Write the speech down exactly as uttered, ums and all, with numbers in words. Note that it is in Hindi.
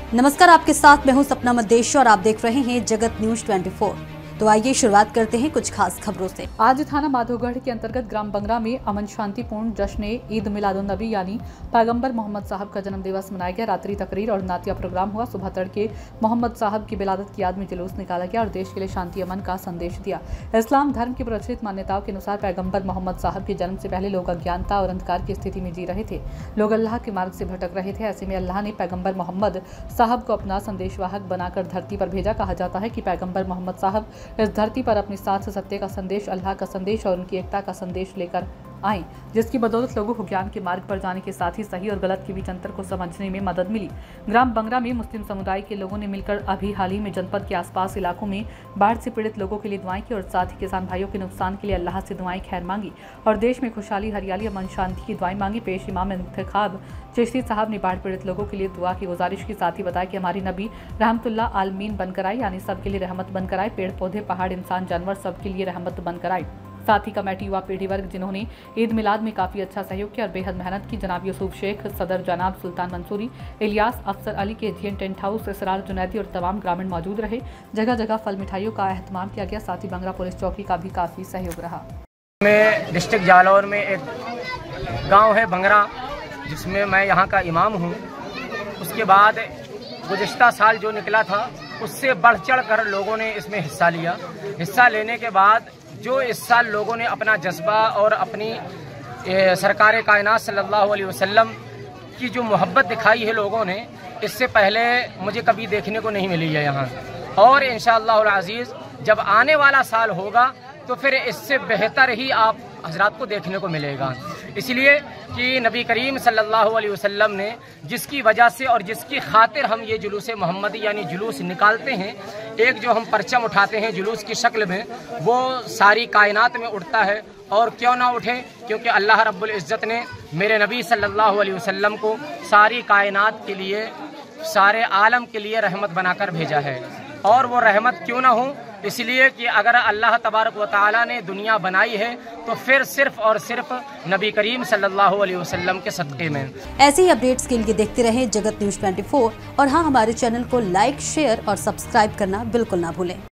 नमस्कार, आपके साथ मैं हूं सपना मदेश और आप देख रहे हैं जगत न्यूज चौबीस। तो आइए शुरुआत करते हैं कुछ खास खबरों से। आज थाना माधोगढ़ के अंतर्गत ग्राम बंगरा में अमन शांतिपूर्ण जश्न ईद मिलादुन नबी यानी पैगंबर मोहम्मद साहब का जन्म दिवस मनाया गया। रात्रि तकरीर और नातिया प्रोग्राम हुआ। सुबह तड़के मोहम्मद साहब की विलादत की याद में जुलूस निकाला गया और देश के लिए शांति अमन का संदेश दिया। इस्लाम धर्म की प्रचलित मान्यताओं के अनुसार पैगंबर मोहम्मद साहब के जन्म से पहले लोग अज्ञानता और अंधकार की स्थिति में जी रहे थे। लोग अल्लाह के मार्ग से भटक रहे थे। ऐसे में अल्लाह ने पैगंबर मोहम्मद साहब को अपना संदेशवाहक बनाकर धरती पर भेजा। कहा जाता है कि पैगंबर मोहम्मद साहब इस धरती पर अपने साथ सत्य का संदेश, अल्लाह का संदेश और उनकी एकता का संदेश लेकर आए, जिसकी बदौलत लोगों को ज्ञान के मार्ग पर जाने के साथ ही सही और गलत के बीच अंतर को समझने में मदद मिली। ग्राम बंगरा में मुस्लिम समुदाय के लोगों ने मिलकर अभी हाल ही में जनपद के आसपास इलाकों में बाढ़ से पीड़ित लोगों के लिए दुआएं की और साथ ही किसान भाइयों के नुकसान के लिए अल्लाह से दुआएं खैर मांगी और देश में खुशहाली, हरियाली, अमन, शांति की दुआएं मांगी। पेश इमाम इंतखाब चिश्ती साहब ने बाढ़ पीड़ित लोगों के लिए दुआ की गुजारिश के साथ ही बताया कि हमारी नबी रहमतुल्लाह आलमीन बनकर आए, यानी सबके लिए रहमत बनकर आए। पेड़ पौधे, पहाड़, इंसान, जानवर सबके लिए रहमत बनकर आए। साथ ही कमेटी युवा पीढ़ी वर्ग जिन्होंने ईद मिलाद में काफी अच्छा सहयोग किया और बेहद मेहनत की, जनाब यूसुफ शेख, सदर जनाब सुल्तान मंसूरी, इलियास, अफसर अली के G N tent house, Israr Junaidi और तमाम ग्रामीण मौजूद रहे। जगह जगह फल मिठाइयों का एहतमाम किया गया। साथ ही बंगरा पुलिस चौकी का भी काफी सहयोग रहा। में डिस्ट्रिक्ट जालौर में एक गांव है बंगरा, जिसमें मैं यहाँ का इमाम हूँ। उसके बाद गुज़िश्ता साल जो निकला था उससे बढ़ चढ़ कर लोगों ने इसमें हिस्सा लिया। हिस्सा लेने के बाद जो इस साल लोगों ने अपना जज्बा और अपनी सरकार कायनात सल्लल्लाहु अलैहि वसल्लम की जो मोहब्बत दिखाई है लोगों ने, इससे पहले मुझे कभी देखने को नहीं मिली है यहाँ। और इंशाअल्लाह अज़ीज़ जब आने वाला साल होगा तो फिर इससे बेहतर ही आप हजरात को देखने को मिलेगा। इसलिए कि नबी करीम सल्लल्लाहु अलैहि वसल्लम ने जिसकी वजह से और जिसकी खातिर हम ये जुलूस मोहम्मदी यानी जुलूस निकालते हैं, एक जो हम परचम उठाते हैं जुलूस की शक्ल में, वो सारी कायनात में उठता है। और क्यों ना उठे, क्योंकि अल्लाह रब्बुल इज़्ज़त ने मेरे नबी सल्लल्लाहु अलैहि वसल्लम को सारी कायनात के लिए, सारे आलम के लिए रहमत बनाकर भेजा है। और वो रहमत क्यों ना हो, इसलिए कि अगर अल्लाह तबारक व तआला ने दुनिया बनाई है तो फिर सिर्फ और सिर्फ नबी करीम सल्लल्लाहु अलैहि वसल्लम के सदक़े में। ऐसे ही अपडेट्स के लिए देखते रहें जगत न्यूज चौबीस और हाँ, हमारे चैनल को लाइक, शेयर और सब्सक्राइब करना बिल्कुल ना भूलें।